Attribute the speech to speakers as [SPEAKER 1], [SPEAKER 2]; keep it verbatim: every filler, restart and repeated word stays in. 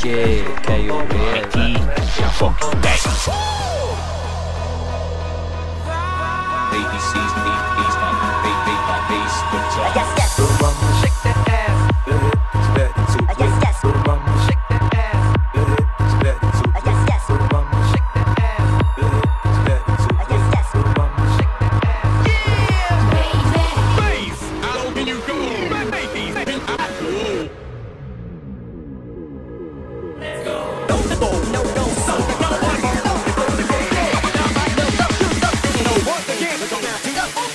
[SPEAKER 1] J, K O B.
[SPEAKER 2] Mctee, yeah, fuck that.
[SPEAKER 3] Baby sees me, he's my baby, my bass guitar.
[SPEAKER 4] Yes, yes.
[SPEAKER 5] Little mama,
[SPEAKER 6] Shake that ass.
[SPEAKER 5] little hip, she better too.
[SPEAKER 4] Yes, yes.
[SPEAKER 5] Little mama,
[SPEAKER 6] Shake that ass.
[SPEAKER 5] little hip, she better too.
[SPEAKER 4] Yes, yes.
[SPEAKER 5] Little mama,
[SPEAKER 6] Shake that ass.
[SPEAKER 5] little hip, she better too.
[SPEAKER 4] Yes, yes.
[SPEAKER 5] Little mama,
[SPEAKER 6] Shake that ass. Yeah,
[SPEAKER 2] Bass, how low can you go? Baby,
[SPEAKER 6] once again, let's go now to the